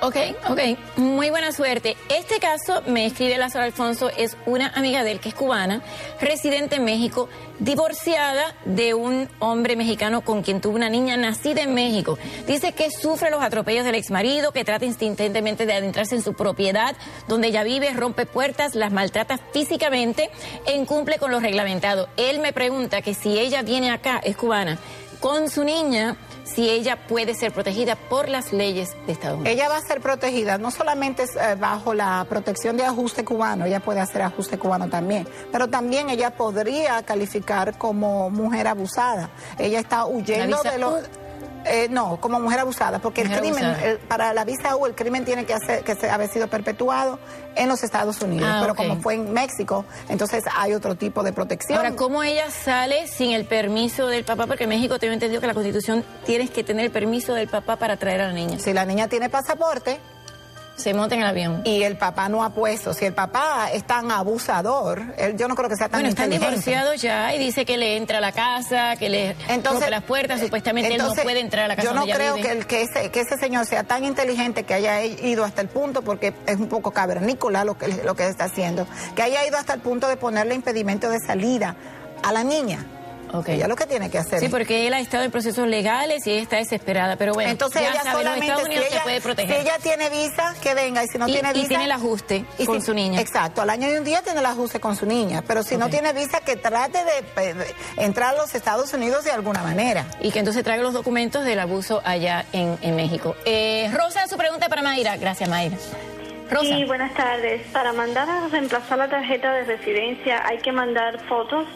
Ok. Muy buena suerte. Este caso, me escribe Lázaro Alfonso, es una amiga de él que es cubana, residente en México, divorciada de un hombre mexicano con quien tuvo una niña nacida en México. Dice que sufre los atropellos del exmarido, que trata insistentemente de adentrarse en su propiedad, donde ella vive, rompe puertas, las maltrata físicamente e incumple con lo reglamentado. Él me pregunta que si ella viene acá, es cubana, con su niña, si ella puede ser protegida por las leyes de Estados Unidos. Ella va a ser protegida, no solamente bajo la protección de ajuste cubano, ella puede hacer ajuste cubano también, pero también ella podría calificar como mujer abusada. Ella está huyendo de los... no, como mujer abusada, porque el crimen, para la visa U, el crimen tiene que haber sido perpetuado en los Estados Unidos, pero como fue en México, entonces hay otro tipo de protección. Ahora, ¿cómo ella sale sin el permiso del papá? Porque en México tengo entendido que la Constitución tienes que tener el permiso del papá para traer a la niña. Si la niña tiene pasaporte, se monta en el avión. Y el papá no ha puesto. Si el papá es tan abusador, yo no creo que sea tan inteligente. Están divorciados ya y dice que le entra a la casa, que le rompe las puertas, supuestamente él no puede entrar a la casa. Yo no creo que ese señor sea tan inteligente que haya ido hasta el punto, porque es un poco cavernícola lo que está haciendo, que haya ido hasta el punto de ponerle impedimento de salida a la niña. Ella lo que tiene que hacer. Sí, porque él ha estado en procesos legales y ella está desesperada, pero bueno, entonces ya ella sabe, los Estados Unidos se puede proteger. Si ella tiene visa, que venga, y si no tiene visa... Y tiene el ajuste con su niña. Exacto, al año y un día tiene el ajuste con su niña, pero si no tiene visa, que trate de entrar a los Estados Unidos de alguna manera. Y que entonces traiga los documentos del abuso allá en México. Rosa, su pregunta para Mayra. Gracias, Mayra. Rosa. Sí, buenas tardes. Para mandar a reemplazar la tarjeta de residencia, ¿hay que mandar fotos?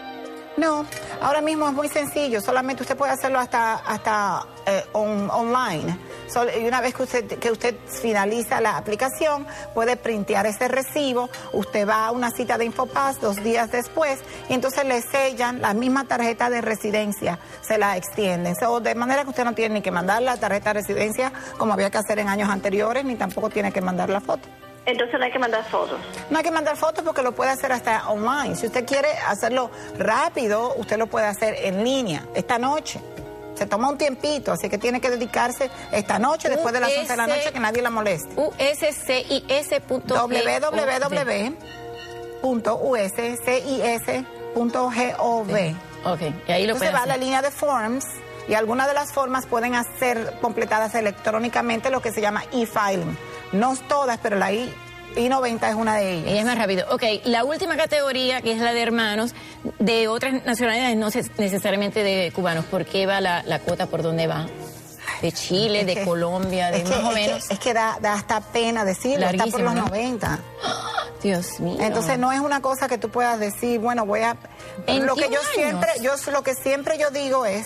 No, ahora mismo es muy sencillo, solamente usted puede hacerlo hasta online. Y una vez que usted finaliza la aplicación, puede printear ese recibo, usted va a una cita de Infopass 2 días después y entonces le sellan la misma tarjeta de residencia, se la extienden. De manera que usted no tiene ni que mandar la tarjeta de residencia como había que hacer en años anteriores, ni tampoco tiene que mandar la foto. Entonces no hay que mandar fotos. No hay que mandar fotos porque lo puede hacer hasta online. Si usted quiere hacerlo rápido, usted lo puede hacer en línea esta noche. Se toma un tiempito, así que tiene que dedicarse esta noche, después de las 11 de la noche, que nadie la moleste. www.uscis.gov. Y ahí lo entonces va a la línea de forms y algunas de las formas pueden ser completadas electrónicamente, lo que se llama e-filing. No todas, pero la I-90 es una de ellas. Y es más rápido. La última categoría, que es la de hermanos, de otras nacionalidades, no necesariamente de cubanos. ¿Por qué va la cuota por dónde va? De Chile, de Colombia, de más o menos. Es que da hasta pena decirlo, está por los 90. Dios mío. Entonces no es una cosa que tú puedas decir, bueno, voy a... Lo que siempre yo digo es,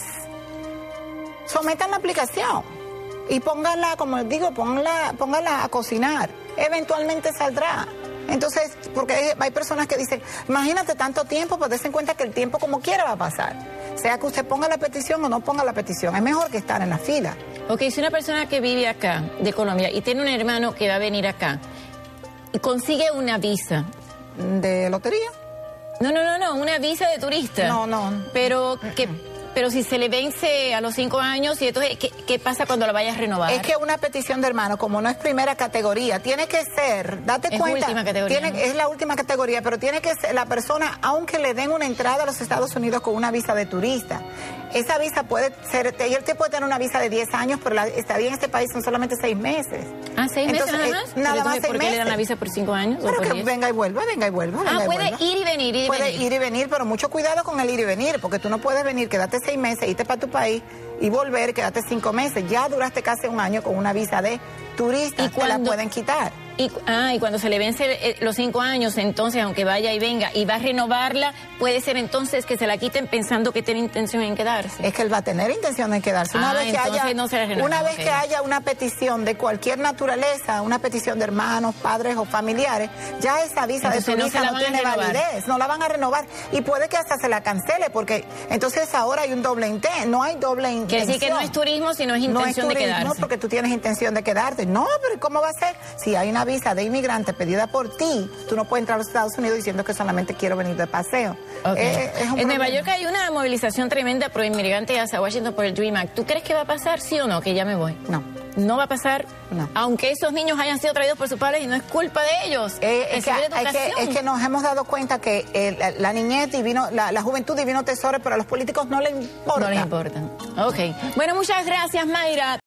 sometan la aplicación. Y póngala, como les digo, póngala a cocinar. Eventualmente saldrá. Entonces, porque hay personas que dicen, imagínate tanto tiempo, pues des en cuenta que el tiempo como quiera va a pasar. Sea que usted ponga la petición o no ponga la petición, es mejor que estar en la fila. Si una persona que vive acá, de Colombia, y tiene un hermano que va a venir acá, y consigue una visa. ¿De lotería? No, una visa de turista. No. Pero si se le vence a los 5 años, y entonces, ¿qué pasa cuando la vayas a renovar? Es que una petición de hermano, como no es primera categoría, tiene que ser, date cuenta, última categoría, ¿no? Es la última categoría, pero tiene que ser la persona, aunque le den una entrada a los Estados Unidos con una visa de turista. Esa visa puede ser, y él te puede tener una visa de 10 años, pero la estadía en este país son solamente 6 meses. ¿Ah, 6 meses nada más? Nada más 6 meses. ¿Por qué le dan la visa por 5 años? Pero que venga y vuelva. Puede ir y venir. Puede ir y venir, pero mucho cuidado con el ir y venir, porque tú no puedes venir, quedarte 6 meses, irte para tu país y volver, quedarte 5 meses. Ya duraste casi un año con una visa de turista, te la pueden quitar. Y cuando se le vence los 5 años, entonces, aunque vaya y venga y va a renovarla, puede ser entonces que se la quiten pensando que tiene intención en quedarse. Es que él va a tener intención de quedarse. Una vez que haya una petición de cualquier naturaleza, una petición de hermanos, padres o familiares, ya esa visa entonces de turista no tiene validez, no la van a renovar. Y puede que hasta se la cancele, porque entonces ahora hay un doble intento, no hay doble intención. Quiere decir que no es turismo, sino es intención de quedarse. No, porque tú tienes intención de quedarte. No, pero ¿cómo va a ser? Si hay una visa de inmigrante pedida por ti, tú no puedes entrar a los Estados Unidos diciendo que solamente quiero venir de paseo. En Nueva York hay una movilización tremenda pro inmigrante hacia Washington por el Dream Act. ¿Tú crees que va a pasar, sí o no, que ya me voy? No. no va a pasar, No. aunque esos niños hayan sido traídos por sus padres y no es culpa de ellos. Es que nos hemos dado cuenta que la niñez divino, la juventud divino tesoro, pero a los políticos no les importa. No les importan. Ok. Bueno, muchas gracias, Mayra.